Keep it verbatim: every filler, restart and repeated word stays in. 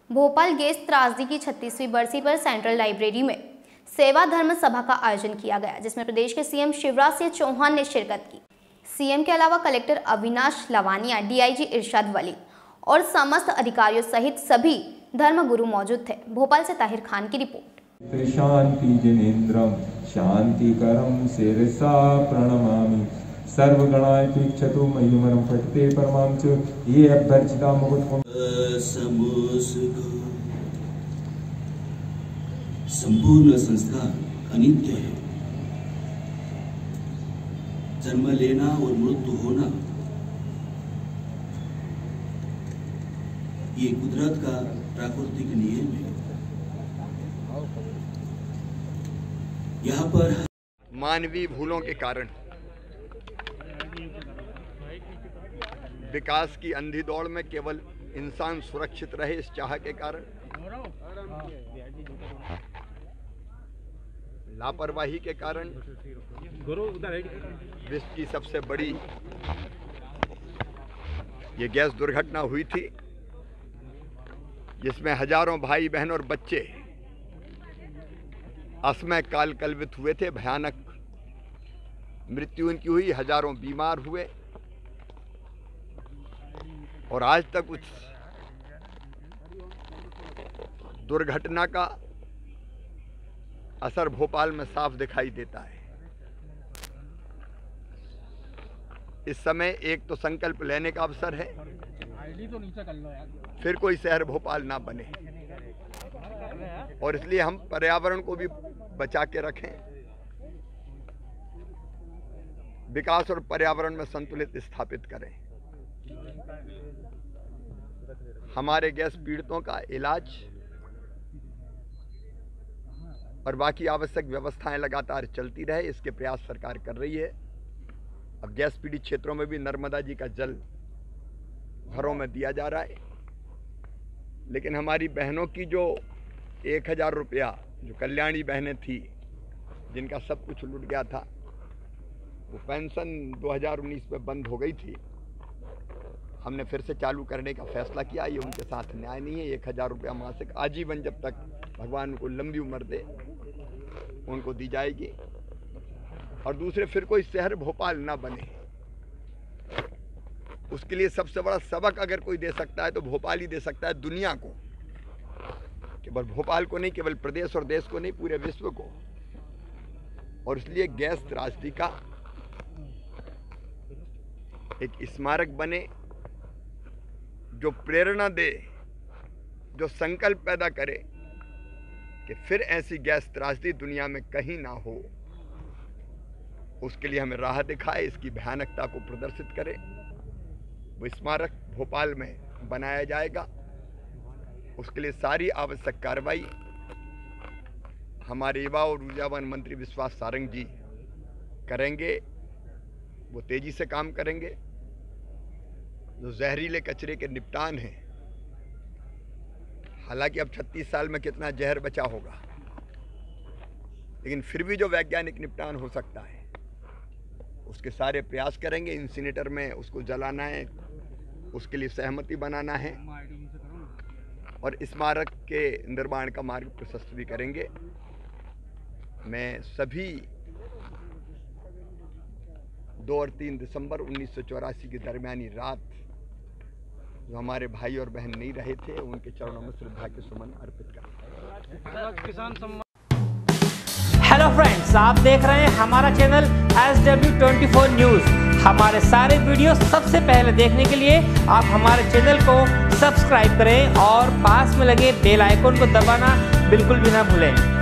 Bhopal gas त्रासदी की छत्तीसवीं बरसी पर सेंट्रल लाइब्रेरी में सेवा धर्म सभा का आयोजन किया गया, जिसमें प्रदेश के सीएम शिवराज सिंह चौहान ने शिरकत की। सीएम के अलावा कलेक्टर अविनाश लवानिया, डीआईजी इरशाद वली और समस्त अधिकारियों सहित सभी धर्मगुरु मौजूद थे। भोपाल से ताहिर खान की रिपोर्ट। शांति जिनेन्द्रम शांतिकरम शिरसा प्रणमामि सर्वगणाय तीक्षतु मह्यमरम पठते परमां च ये अभ्यर्चिता मुकुट संपूर्ण संस्कार अनित्य है। जन्म लेना और मृत्यु होना ये कुदरत का प्राकृतिक नियम है। यहाँ पर मानवीय भूलों के कारण विकास की अंधी दौड़ में केवल इंसान सुरक्षित रहे, इस चाह के कारण लापरवाही के कारण विश्व की सबसे बड़ी ये गैस दुर्घटना हुई थी, जिसमें हजारों भाई बहन और बच्चे असमय काल कलवित हुए थे। भयानक मृत्यु उनकी हुई, हजारों बीमार हुए और आज तक उस दुर्घटना का असर भोपाल में साफ दिखाई देता है। इस समय एक तो संकल्प लेने का अवसर है, फिर कोई शहर भोपाल ना बने, और इसलिए हम पर्यावरण को भी बचा के रखें, विकास और पर्यावरण में संतुलित स्थापित करें। हमारे गैस पीड़ितों का इलाज और बाकी आवश्यक व्यवस्थाएं लगातार चलती रहे, इसके प्रयास सरकार कर रही है। अब गैस पीड़ित क्षेत्रों में भी नर्मदा जी का जल घरों में दिया जा रहा है, लेकिन हमारी बहनों की जो एक हजार रुपया जो कल्याणी बहनें थी जिनका सब कुछ लुट गया था, वो पेंशन दो हज़ार उन्नीस में बंद हो गई थी। हमने फिर से चालू करने का फैसला किया। ये उनके साथ न्याय नहीं है। एक हजार रुपया मासिक आजीवन, जब तक भगवान उनको लंबी उम्र दे, उनको दी जाएगी। और दूसरे, फिर कोई शहर भोपाल ना बने, उसके लिए सबसे बड़ा सबक अगर कोई दे सकता है तो भोपाल ही दे सकता है दुनिया को। केवल भोपाल को नहीं, केवल प्रदेश और देश को नहीं, पूरे विश्व को। और इसलिए गैस त्रासदी का एक स्मारक बने जो प्रेरणा दे, जो संकल्प पैदा करे कि फिर ऐसी गैस त्रासदी दुनिया में कहीं ना हो। उसके लिए हमें राह दिखाए, इसकी भयानकता को प्रदर्शित करे। वो स्मारक भोपाल में बनाया जाएगा। उसके लिए सारी आवश्यक कार्रवाई हमारे युवा और ऊर्जावान मंत्री विश्वास सारंग जी करेंगे। वो तेजी से काम करेंगे। जो जहरीले कचरे के निपटान है, हालांकि अब छत्तीस साल में कितना जहर बचा होगा, लेकिन फिर भी जो वैज्ञानिक निपटान हो सकता है उसके सारे प्रयास करेंगे। इंसिनेटर में उसको जलाना है, उसके लिए सहमति बनाना है, और स्मारक के निर्माण का मार्ग प्रशस्त भी करेंगे। मैं सभी दो और तीन दिसंबर उन्नीस सौ चौरासी की दरमियानी रात जो हमारे भाई और बहन नहीं रहे थे, उनके चरणों में श्रद्धा के सुमन अर्पित करता हूं। हेलो फ्रेंड्स, आप देख रहे हैं हमारा channel S W twenty four news. हमारे सारे वीडियो सबसे पहले देखने के लिए आप हमारे चैनल को सब्सक्राइब करें और पास में लगे बेल आइकन को दबाना बिल्कुल भी ना भूलें।